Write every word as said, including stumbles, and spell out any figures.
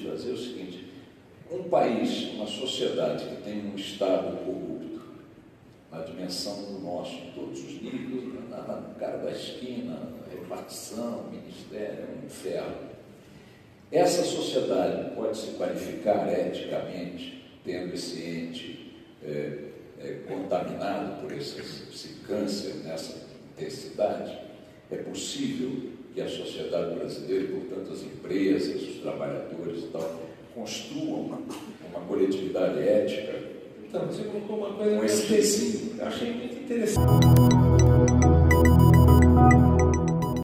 fazer o seguinte: um país, uma sociedade que tem um Estado corrupto, a dimensão do nosso, em todos os níveis, na, na cara da esquina, na repartição, ministério, é um inferno. Essa sociedade pode se qualificar eticamente, tendo esse ente é, é, contaminado por esse, esse câncer nessa intensidade? É possível que a sociedade brasileira, portanto as empresas, os trabalhadores e tal, construam uma, uma coletividade ética? Então, você colocou uma coisa Com que esse eu achei, eu achei muito interessante.